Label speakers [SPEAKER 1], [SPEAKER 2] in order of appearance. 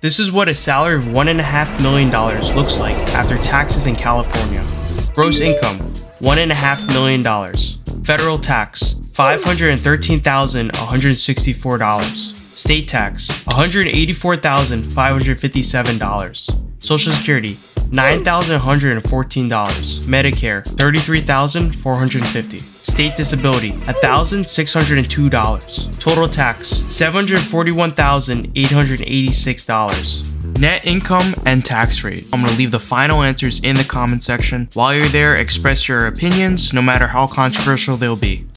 [SPEAKER 1] This is what a salary of $1.5 million looks like after taxes in California. Gross income, $1.5 million. Federal tax, $513,164. State tax, $184,557. Social Security, $9,114. Medicare, $33,450. State disability, $1,602. Total tax, $741,886. Net income and tax rate. I'm going to leave the final answers in the comment section. While you're there, express your opinions, no matter how controversial they'll be.